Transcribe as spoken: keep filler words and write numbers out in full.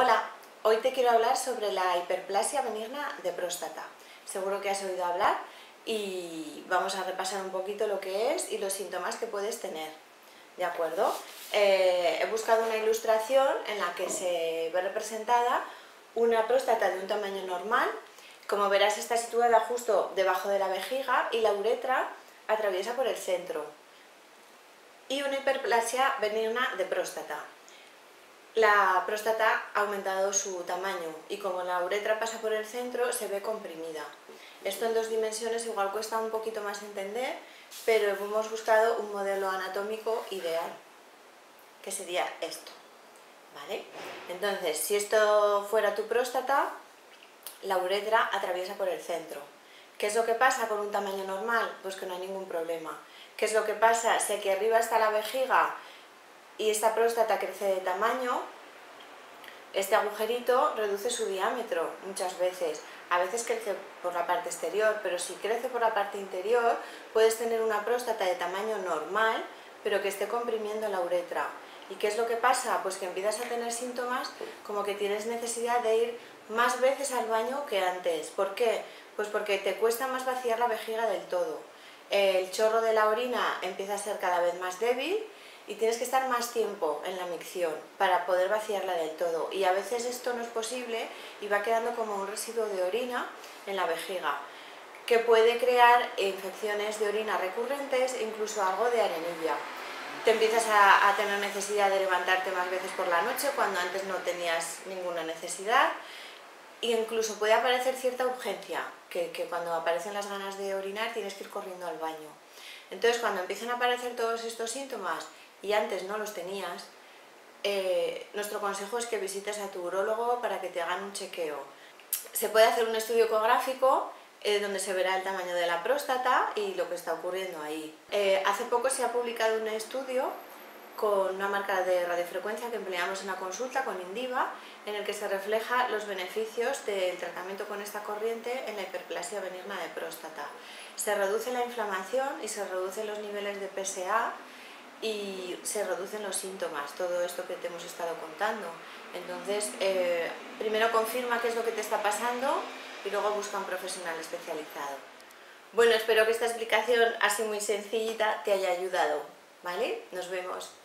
Hola, hoy te quiero hablar sobre la hiperplasia benigna de próstata. Seguro que has oído hablar y vamos a repasar un poquito lo que es y los síntomas que puedes tener. ¿De acuerdo? Eh, he buscado una ilustración en la que se ve representada una próstata de un tamaño normal. Como verás, está situada justo debajo de la vejiga y la uretra atraviesa por el centro. Y una hiperplasia benigna de próstata. La próstata ha aumentado su tamaño y como la uretra pasa por el centro se ve comprimida. Esto en dos dimensiones igual cuesta un poquito más entender, pero hemos buscado un modelo anatómico ideal, que sería esto. ¿Vale? Entonces, si esto fuera tu próstata, la uretra atraviesa por el centro. ¿Qué es lo que pasa con un tamaño normal? Pues que no hay ningún problema. ¿Qué es lo que pasa? Si aquí arriba está la vejiga y esta próstata crece de tamaño, este agujerito reduce su diámetro muchas veces. A veces crece por la parte exterior, pero si crece por la parte interior, puedes tener una próstata de tamaño normal, pero que esté comprimiendo la uretra. ¿Y qué es lo que pasa? Pues que empiezas a tener síntomas como que tienes necesidad de ir más veces al baño que antes. ¿Por qué? Pues porque te cuesta más vaciar la vejiga del todo. El chorro de la orina empieza a ser cada vez más débil y tienes que estar más tiempo en la micción para poder vaciarla del todo. Y a veces esto no es posible y va quedando como un residuo de orina en la vejiga, que puede crear infecciones de orina recurrentes e incluso algo de arenilla. Te empiezas a, a tener necesidad de levantarte más veces por la noche cuando antes no tenías ninguna necesidad. E incluso puede aparecer cierta urgencia, que, que cuando aparecen las ganas de orinar tienes que ir corriendo al baño. Entonces, cuando empiezan a aparecer todos estos síntomas y antes no los tenías, eh, nuestro consejo es que visites a tu urólogo para que te hagan un chequeo. Se puede hacer un estudio ecográfico eh, donde se verá el tamaño de la próstata y lo que está ocurriendo ahí. Eh, hace poco se ha publicado un estudio con una marca de radiofrecuencia que empleamos en la consulta con Indiva, en el que se refleja los beneficios del tratamiento con esta corriente en la hiperplasia benigna de próstata. Se reduce la inflamación y se reducen los niveles de P S A y se reducen los síntomas, todo esto que te hemos estado contando. Entonces, eh, primero confirma qué es lo que te está pasando y luego busca un profesional especializado. Bueno, espero que esta explicación así muy sencillita te haya ayudado, ¿vale? Nos vemos.